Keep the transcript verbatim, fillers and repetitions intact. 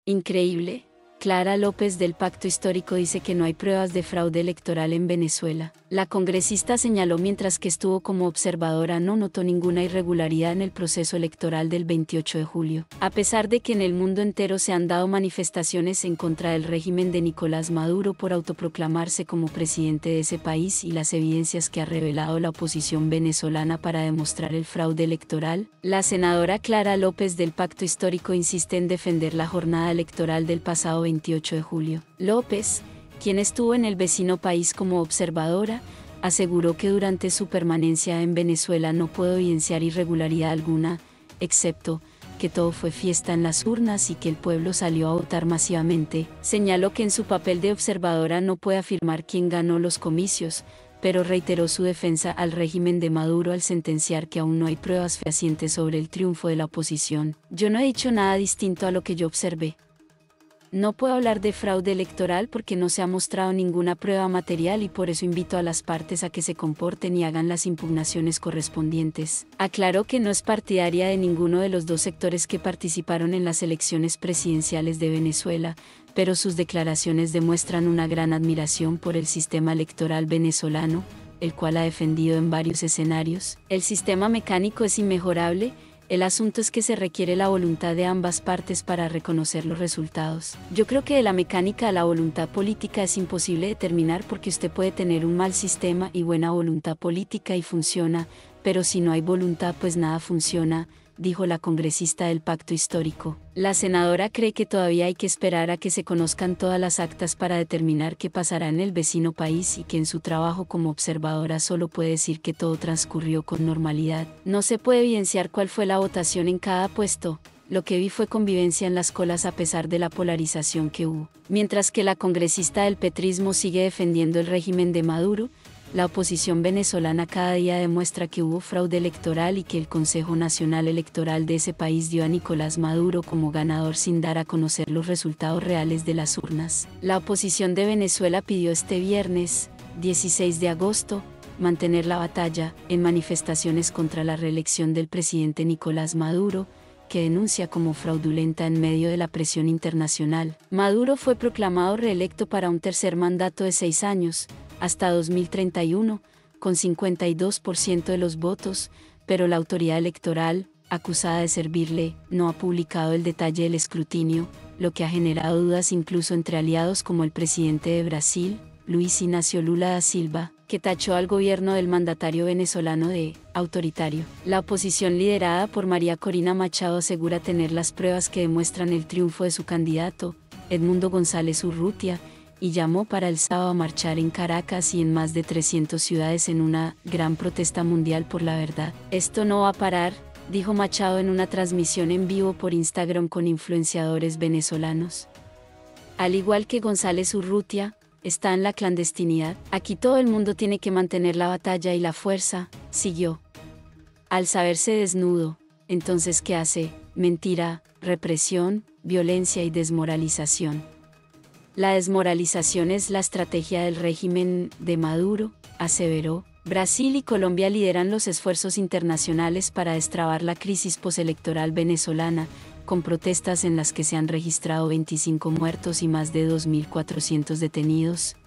Increíble. Clara López del Pacto Histórico dice que no hay pruebas de fraude electoral en Venezuela. La congresista señaló mientras que estuvo como observadora no notó ninguna irregularidad en el proceso electoral del veintiocho de julio. A pesar de que en el mundo entero se han dado manifestaciones en contra del régimen de Nicolás Maduro por autoproclamarse como presidente de ese país y las evidencias que ha revelado la oposición venezolana para demostrar el fraude electoral, la senadora Clara López del Pacto Histórico insiste en defender la jornada electoral del pasado veintiocho de julio. López, quien estuvo en el vecino país como observadora, aseguró que durante su permanencia en Venezuela no pudo evidenciar irregularidad alguna, excepto que todo fue fiesta en las urnas y que el pueblo salió a votar masivamente. Señaló que en su papel de observadora no puede afirmar quién ganó los comicios, pero reiteró su defensa al régimen de Maduro al sentenciar que aún no hay pruebas fehacientes sobre el triunfo de la oposición. Yo no he dicho nada distinto a lo que yo observé. No puedo hablar de fraude electoral porque no se ha mostrado ninguna prueba material y por eso invito a las partes a que se comporten y hagan las impugnaciones correspondientes. Aclaró que no es partidaria de ninguno de los dos sectores que participaron en las elecciones presidenciales de Venezuela, pero sus declaraciones demuestran una gran admiración por el sistema electoral venezolano, el cual ha defendido en varios escenarios. El sistema mecánico es inmejorable. El asunto es que se requiere la voluntad de ambas partes para reconocer los resultados. Yo creo que de la mecánica a la voluntad política es imposible determinar porque usted puede tener un mal sistema y buena voluntad política y funciona, pero si no hay voluntad pues nada funciona, dijo la congresista del Pacto Histórico. La senadora cree que todavía hay que esperar a que se conozcan todas las actas para determinar qué pasará en el vecino país y que en su trabajo como observadora solo puede decir que todo transcurrió con normalidad. No se puede evidenciar cuál fue la votación en cada puesto. Lo que vi fue convivencia en las colas a pesar de la polarización que hubo. Mientras que la congresista del petrismo sigue defendiendo el régimen de Maduro, la oposición venezolana cada día demuestra que hubo fraude electoral y que el Consejo Nacional Electoral de ese país dio a Nicolás Maduro como ganador sin dar a conocer los resultados reales de las urnas. La oposición de Venezuela pidió este viernes, dieciséis de agosto, mantener la batalla en manifestaciones contra la reelección del presidente Nicolás Maduro, que denuncia como fraudulenta en medio de la presión internacional. Maduro fue proclamado reelecto para un tercer mandato de seis años, hasta dos mil treinta y uno, con cincuenta y dos por ciento de los votos, pero la autoridad electoral, acusada de servirle, no ha publicado el detalle del escrutinio, lo que ha generado dudas incluso entre aliados como el presidente de Brasil, Luis Ignacio Lula da Silva, que tachó al gobierno del mandatario venezolano de autoritario. La oposición liderada por María Corina Machado asegura tener las pruebas que demuestran el triunfo de su candidato, Edmundo González Urrutia, y llamó para el sábado a marchar en Caracas y en más de trescientas ciudades en una gran protesta mundial por la verdad. Esto no va a parar, dijo Machado en una transmisión en vivo por Instagram con influenciadores venezolanos. Al igual que González Urrutia, está en la clandestinidad. Aquí todo el mundo tiene que mantener la batalla y la fuerza, siguió. Al saberse desnudo, entonces ¿qué hace? Mentira, represión, violencia y desmoralización. La desmoralización es la estrategia del régimen de Maduro, aseveró. Brasil y Colombia lideran los esfuerzos internacionales para destrabar la crisis postelectoral venezolana, con protestas en las que se han registrado veinticinco muertos y más de dos mil cuatrocientos detenidos.